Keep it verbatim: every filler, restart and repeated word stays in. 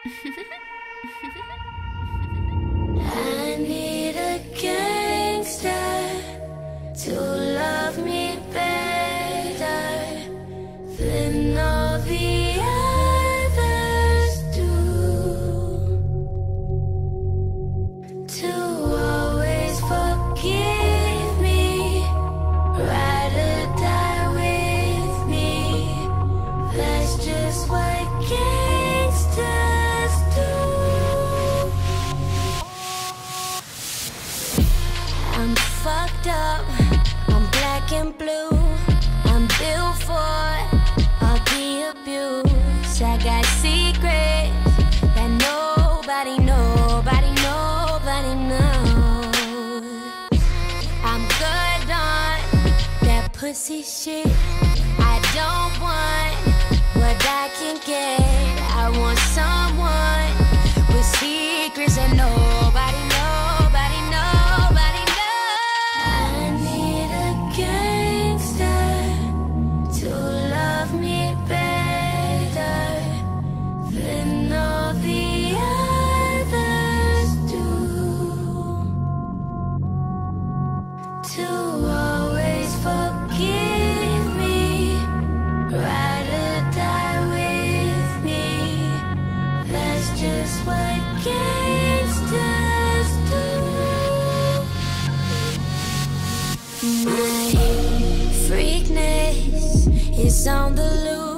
I need a gangster to love me better than all the others do, to always forgive me, ride or die with me. That's just what gangsters do. I'm fucked up, I'm black and blue, I'm built for all the abuse. I got secrets that nobody, nobody, nobody knows. I'm good on that pussy shit. I don't want what I can get. I want someone with secrets that nobody, nobody, nobody knows. I need a gangster to love me better than all the others do, to always forgive me, ride or die with me. That's just what gangsters do. My freakness is on the loose.